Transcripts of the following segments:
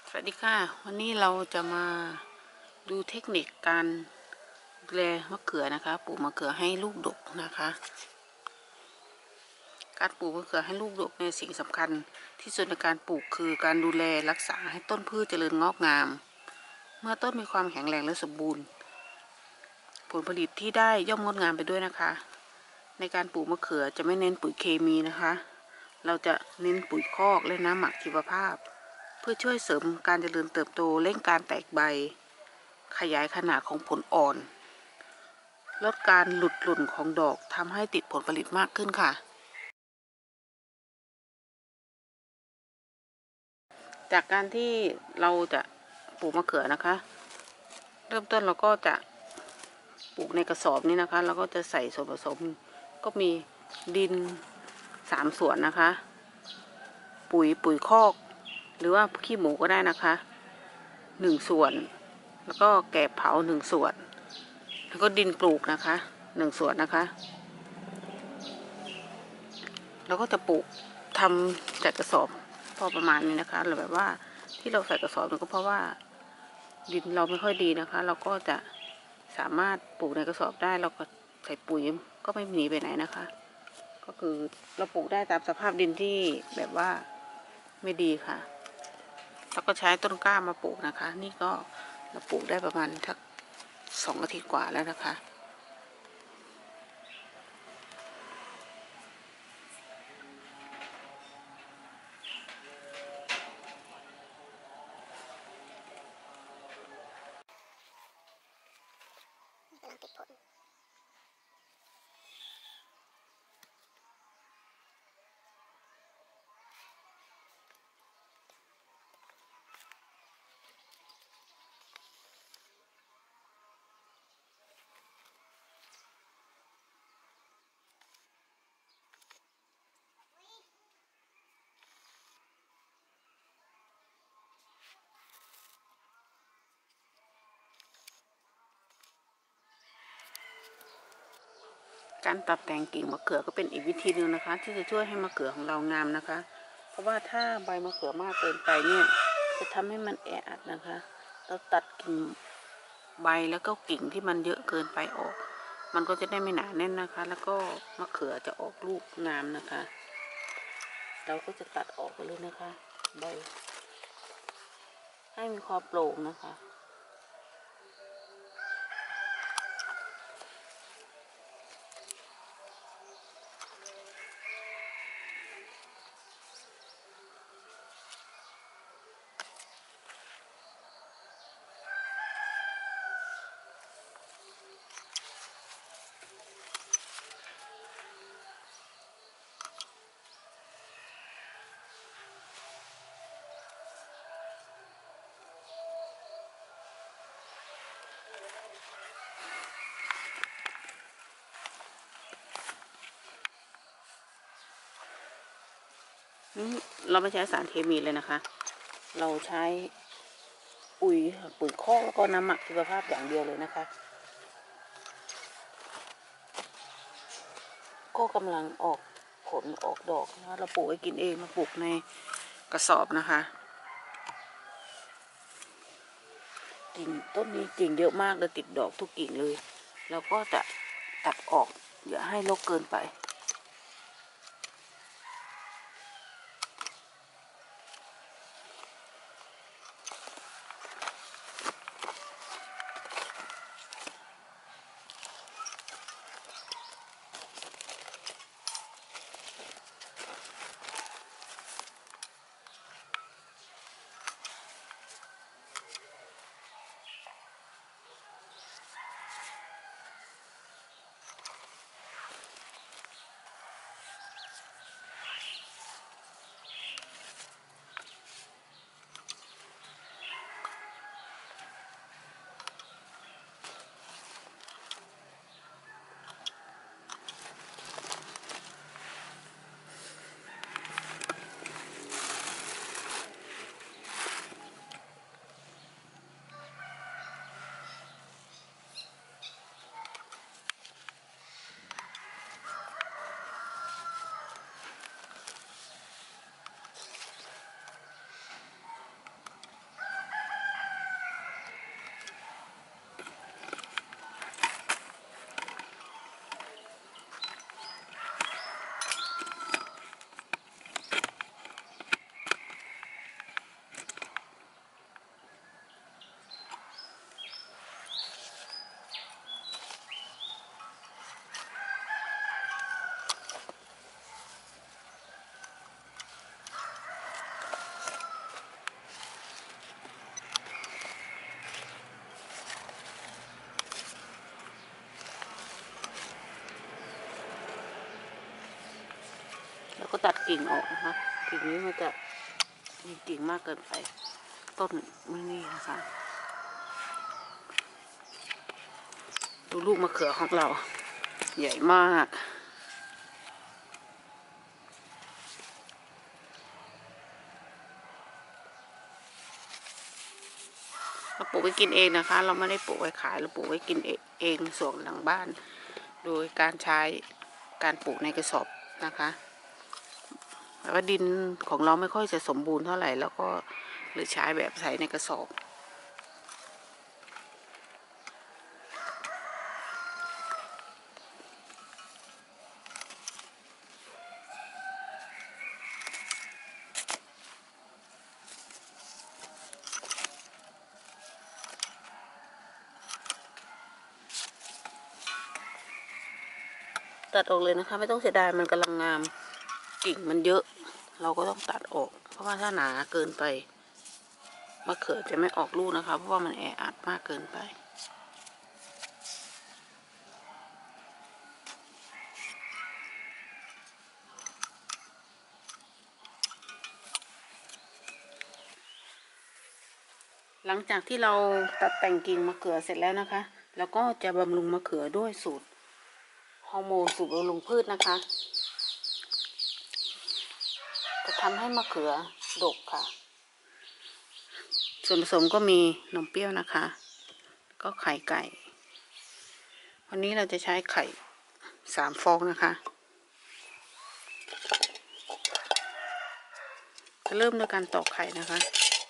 สวัสดีค่ะวันนี้เราจะมาดูเทคนิคการดูแลมะเขือนะคะปลูกมะเขือให้ลูกดกนะคะการปลูกมะเขือให้ลูกดกในสิ่งสำคัญที่สุดในการปลูกคือการดูแลรักษาให้ต้นพืชเจริญงอกงามเมื่อต้นมีความแข็งแรงและสมบูรณ์ผลผลิตที่ได้ย่อมงดงามไปด้วยนะคะในการปลูกมะเขือจะไม่เน้นปุ๋ยเคมีนะคะเราจะเน้นปุ๋ยคอกและน้ำหมักชีวภาพเพื่อช่วยเสริมการเจริญเติบโตเร่งการแตกใบขยายขนาดของผลอ่อนลดการหลุดหล่นของดอกทำให้ติดผลผลิตมากขึ้นค่ะจากการที่เราจะปลูกมะเขือนะคะเริ่มต้นเราก็จะปลูกในกระสอบนี้นะคะเราก็จะใส่ส่วนผสมก็มีดิน3 ส่วนนะคะปุ๋ยคอกหรือว่าขี้หมูก็ได้นะคะ1 ส่วนแล้วก็แกบเผา1 ส่วนแล้วก็ดินปลูกนะคะ1 ส่วนนะคะเราก็จะปลูกทำจัดกระสอบพอประมาณนี้นะคะหรือแบบว่าที่เราใส่กระสอบก็เพราะว่าดินเราไม่ค่อยดีนะคะเราก็จะสามารถปลูกในกระสอบได้เราก็ใส่ปุ๋ยก็ไม่หนีไปไหนนะคะก็คือเราปลูกได้ตามสภาพดินที่แบบว่าไม่ดีค่ะแล้วก็ใช้ต้นกล้ามาปลูกนะคะนี่ก็เราปลูกได้ประมาณสัก2 อาทิตย์กว่าแล้วนะคะกำลังติดผลการตัดแต่งกิ่งมะเขือก็เป็นอีกวิธีหนึ่งนะคะที่จะช่วยให้มะเขือของเรางามนะคะเพราะว่าถ้าใบมะเขือมากเกินไปเนี่ยจะทำให้มันแออัดนะคะเราตัดกิ่งใบแล้วก็กิ่งที่มันเยอะเกินไปออกมันก็จะได้ไม่หนาแน่นนะคะแล้วก็มะเขือจะออกลูกงามนะคะเราก็จะตัดออกไปเลยนะคะใบให้มีความโปร่งนะคะเราไม่ใช้สารเคมีเลยนะคะเราใช้ปุ๋ยคอกแล้วก็น้ำหมักชีวภาพอย่างเดียวเลยนะคะก็กำลังออกผลออกดอกนะเราปลูกไว้กินเองมาปลูกในกระสอบนะคะกิ่งต้นนี้กิ่งเยอะมากเลยติดดอกทุกกิ่งเลยเราก็จะตัดออกอย่าให้รกเกินไปตัดกิ่งออกนะคะกิ่งนี้มันจะมีกิ่งมากเกินไปต้นไม่นี่นะคะดูลูกมะเขือของเราใหญ่มากเราปลูกไว้กินเองนะคะเราไม่ได้ปลูกไว้ขายเราปลูกไว้กินเองส่วนหลังบ้านโดยการใช้การปลูกในกระสอบนะคะแต่ว่าดินของเราไม่ค่อยจะสมบูรณ์เท่าไหร่แล้วก็เลยใช้แบบใส่ในกระสอบตัดออกเลยนะคะไม่ต้องเสียดายมันกำลังงามกิ่งมันเยอะเราก็ต้องตัดออกเพราะว่าถ้าหนาเกินไปมะเขือจะไม่ออกลูกนะคะเพราะว่ามันแออัดมากเกินไปหลังจากที่เราตัดแต่งกิ่งมะเขือเสร็จแล้วนะคะแล้วก็จะบำรุงมะเขือด้วยสูตรฮอร์โมนสูตรบำรุงพืชนะคะจะทำให้มะเขือดกค่ะส่วนผสมก็มีนมเปรี้ยวนะคะก็ไข่ไก่วันนี้เราจะใช้ไข่3 ฟองนะคะจะเริ่มด้วยการตอกไข่นะคะ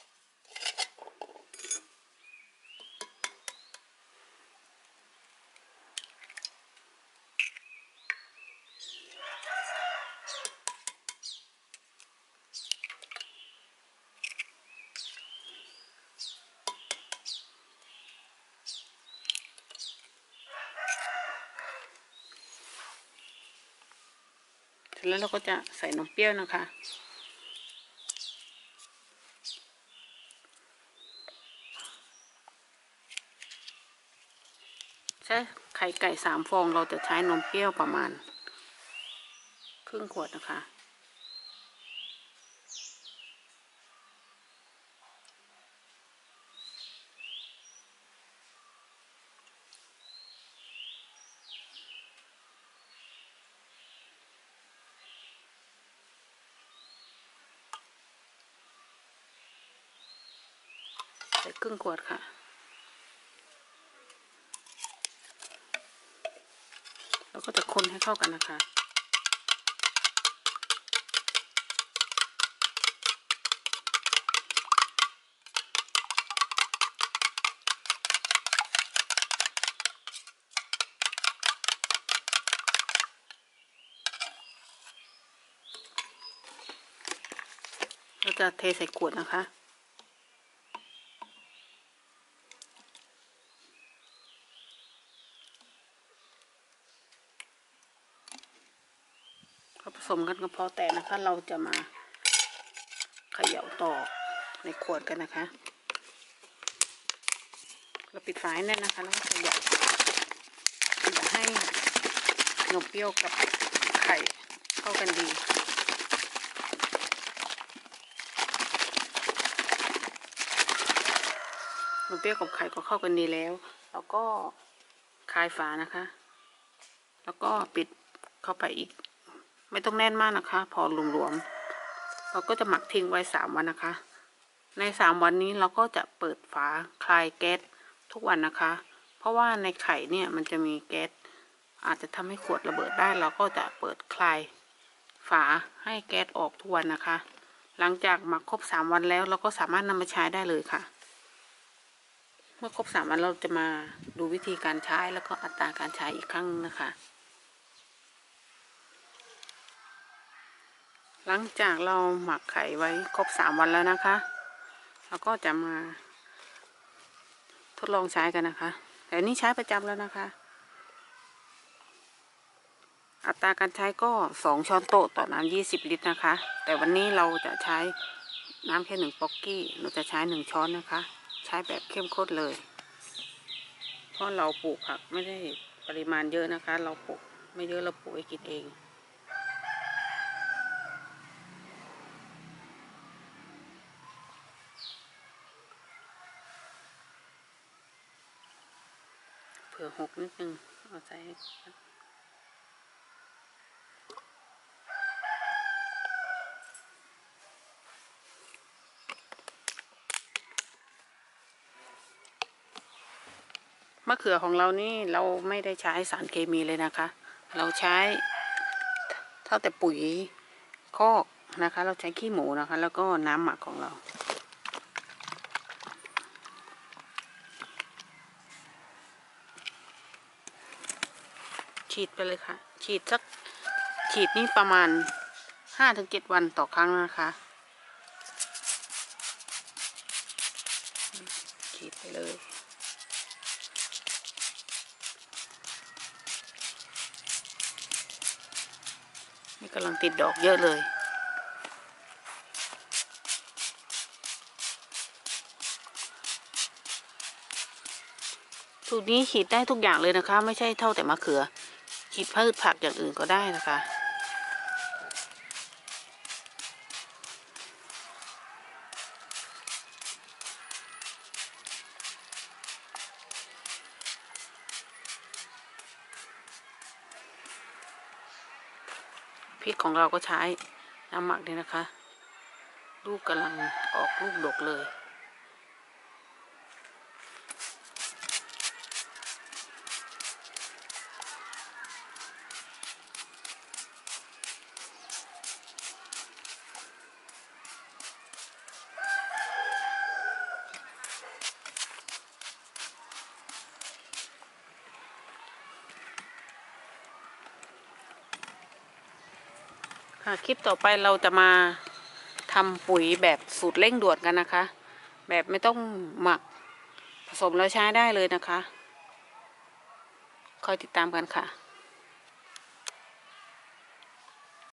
เสร็จแล้วเราก็จะใส่นมเปรี้ยวนะคะใช้ไข่ไก่3 ฟองเราจะใช้นมเปรี้ยวประมาณครึ่งขวดนะคะใส่ครึ่งขวดค่ะแล้วก็จะคนให้เข้ากันนะคะเราจะเทใส่ขวดนะคะผสมกันก็พอแต่นะคะเราจะมาเขย่าต่อในขวดกันนะคะเราปิดฝาแน่นนะคะแล้วก็เขย่าอย่าให้นมเปรี้ยวกับไข่เข้ากันดีนมเปรี้ยวกับไข่ก็เข้ากันดีแล้วแล้วก็คลายฝานะคะแล้วก็ปิดเข้าไปอีกไม่ต้องแน่นมากนะคะพอหลวมๆเราก็จะหมักทิ้งไว้3 วันนะคะใน3 วันนี้เราก็จะเปิดฝาคลายแก๊สทุกวันนะคะเพราะว่าในไข่เนี่ยมันจะมีแก๊สอาจจะทำให้ขวดระเบิดได้เราก็จะเปิดคลายฝาให้แก๊สออกทุกวันนะคะหลังจากหมักครบ3 วันแล้วเราก็สามารถนำมาใช้ได้เลยค่ะเมื่อครบ3 วันเราจะมาดูวิธีการใช้แล้วก็อัตราการใช้อีกครั้งนะคะหลังจากเราหมักไข่ไว้ครบ3 วันแล้วนะคะเราก็จะมาทดลองใช้กันนะคะแต่นี่ใช้ประจำแล้วนะคะอัตราการใช้ก็2 ช้อนโต๊ะต่อน้ำ20 ลิตรนะคะแต่วันนี้เราจะใช้น้ำแค่1 ป๊อกกี้เราจะใช้1 ช้อนนะคะใช้แบบเข้มข้นเลยเพราะเราปลูกผักไม่ได้ปริมาณเยอะนะคะเราปลูกไม่เยอะเราปลูกไว้กินเองผื่อหกนิดนึงเอาใส่มะเขือของเรานี่เราไม่ได้ใช้สารเคมีเลยนะคะ เราใช้เท่าแต่ปุ๋ยคอกนะคะ เราใช้ขี้หมูนะคะ แล้วก็น้ำหมักของเราฉีดไปเลยค่ะฉีดนี่ประมาณ5-7 วันต่อครั้งนะคะฉีดไปเลยนี่กำลังติดดอกเยอะเลยสูตรนี้ฉีดได้ทุกอย่างเลยนะคะ ไม่ใช่เท่าแต่มะเขือฉีดพืชผักอย่างอื่นก็ได้นะคะพริกของเราก็ใช้น้ำหมักนี่นะคะลูกกำลังออกลูกดกเลยคลิปต่อไปเราจะมาทำปุ๋ยแบบสูตรเร่งด่วนกันนะคะ แบบไม่ต้องหมักผสมแล้วใช้ได้เลยนะคะคอยติดตามกันค่ะ